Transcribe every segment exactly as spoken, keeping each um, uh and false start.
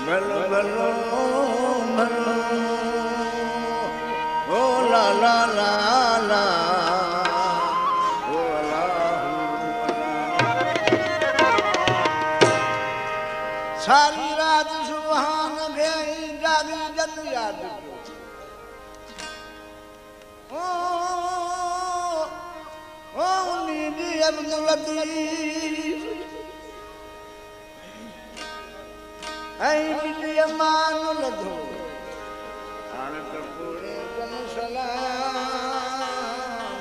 भलो भलो भलो ओ ला ला ला ला ओ सारी रात सुबहान गई जागी जन याद ओ ओ नीदी अब्दुल लतीफ ऐ बिटिया मान लधो आन कपूरे कन सलाम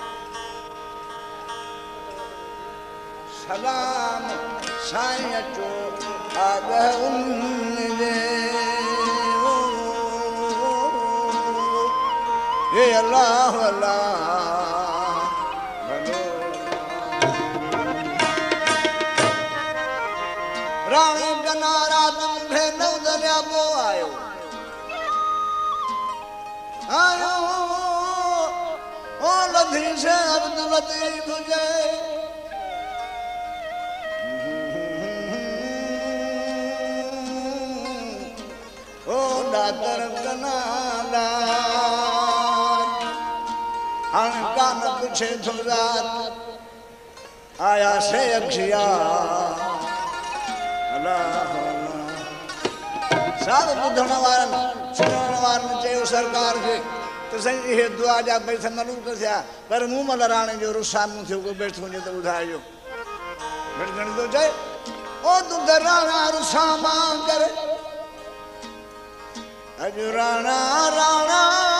सलाम साईं अचो आगह उन्ने हे अल्लाह अल्लाह भलो राणी गनारा तुमसे नौ दरिया बो आयो आयो ओ लधी से अब्दुल लतीफ जे ओ दातर गनाला हम कान पूछे थोरात आया से अक्षिया सब बुधण वारन सुनण वारन चयो सरकार के तो सही हे दुआ जा पैसा मलूक थिया पर मुंह मल राणे जो रुसामू थियो को बैठो ने तो ॿुधाइजो घट घणी तो चए ओ तू राणा रुसामा कर अज राणा राणा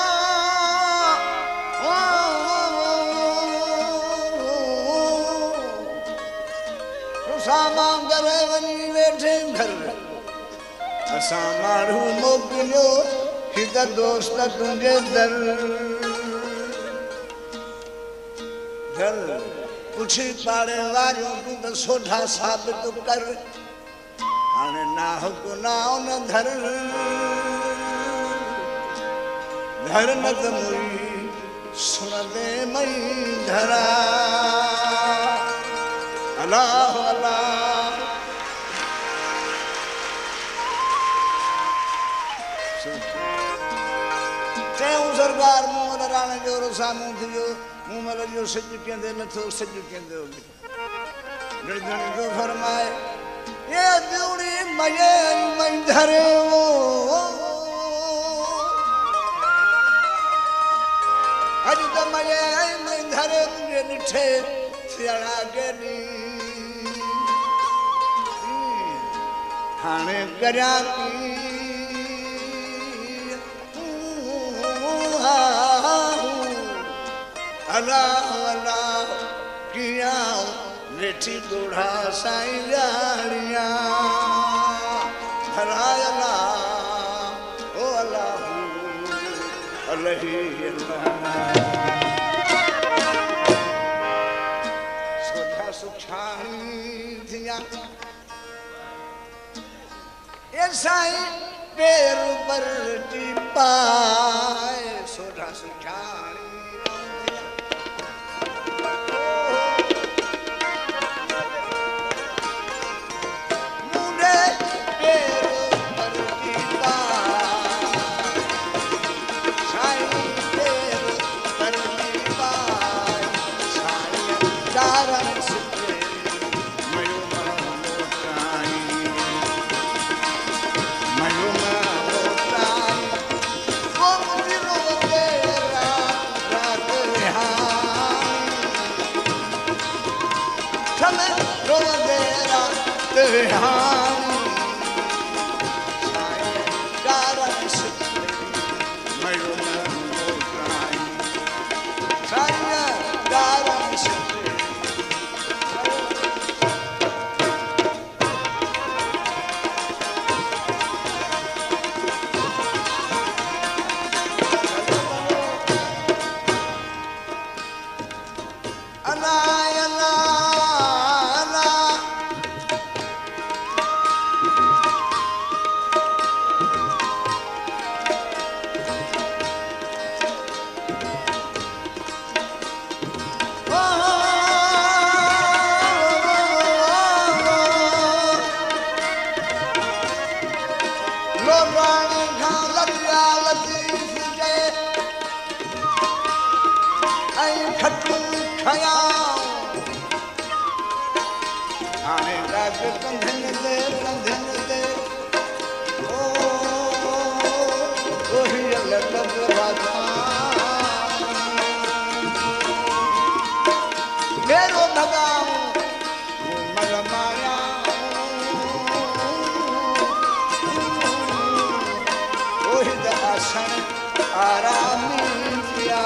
रुसामा करे वनी वेठे घर असा मारू मोकिलियो हित दोस्त तुंहिंजे दर दर पुछी पाड़े वारियूं तूं त सोढा साबित कर हाणे नाहक ना उन धर धर न त मुई सुन दे मई धरा अल्लाह अल्लाह सरकार मुंह राणे जो सामू थियो मुंह मल जो सज केंदे नथो सज केंदे गणगणी जो फरमाए ये दिउड़ी मये मंधर वो अज त मये मंधर मुझे निठे सियाड़ा गेनी हाणे करया की अल्लाह अल्लाह किया वेठी बूढ़ा साईं जाड़िया भला अल्लाह ओ अल्लाह अल्लाह सोधा सुखानी थिया ये साईं पैर पर टिपाए सोधा सुखानी लोराणी खां लॻिया लतीफ़ जे ऐं खटूं खयां हाणे राग कंधनि ते कंधनि ते ओ ओही लॻ वाता मेरो भगाऊं मल माया ओही त आसन आरामी पिया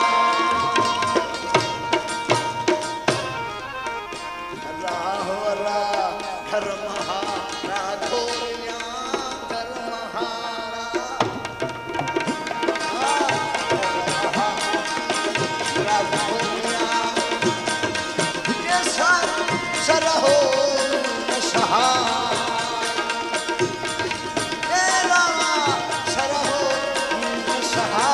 अल्लाह अल्लाह हर महारा धोरिया हर महारा सरहो सहा तेरा सरहो सहा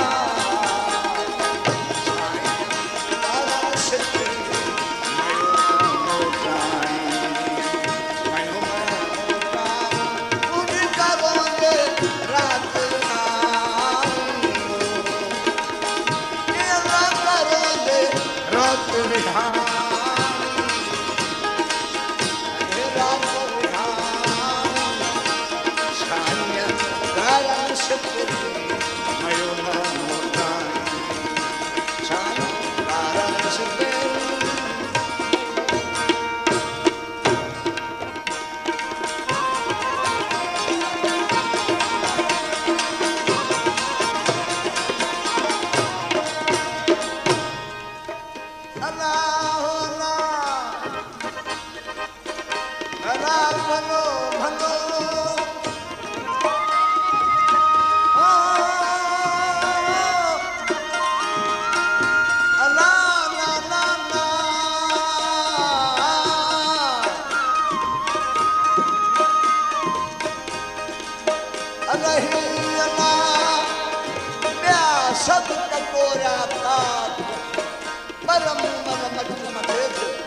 सब टकोरा था परम मत मते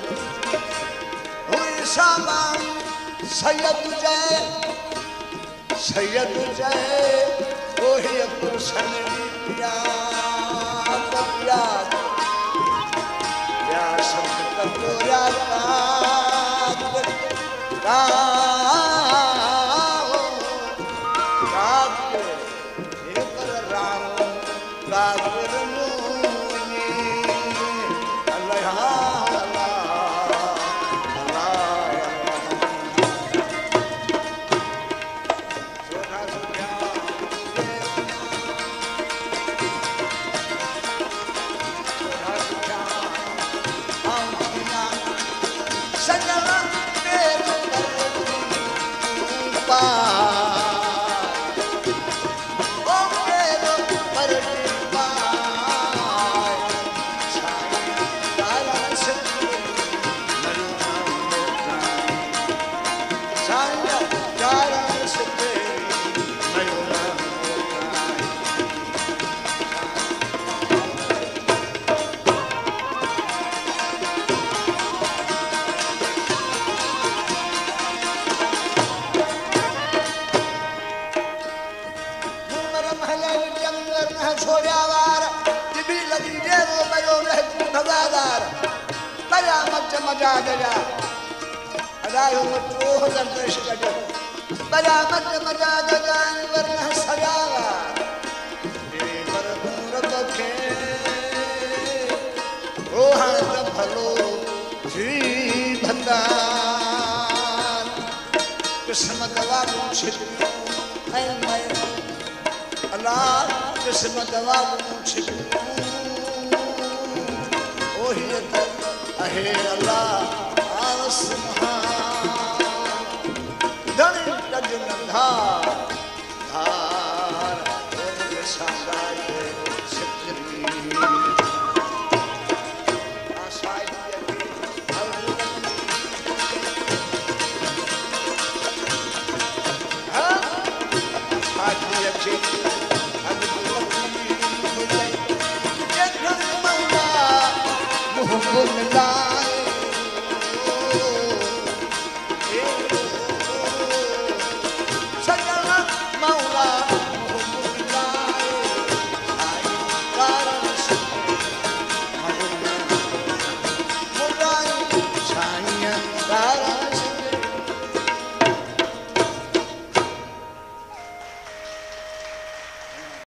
हुई सामान सैयद जय सैयद जय ओही पुरुषन पिया पिया या सब टकोरा था मजा गया अदायो तो हजर देश गया बड़ा मत मजा गया वरना सजावा मेरे पर मूरत के ओ हाथ भलो जी भंडार किस्मत वालों छिपी ऐ मैं अल्लाह किस्मत वालों छिपी ओही अहे अल्लाह आस महान धन कज नंधा धार ओम सागाय सच्ची आशाय हाँ आदमी अच्छे मुहब्बत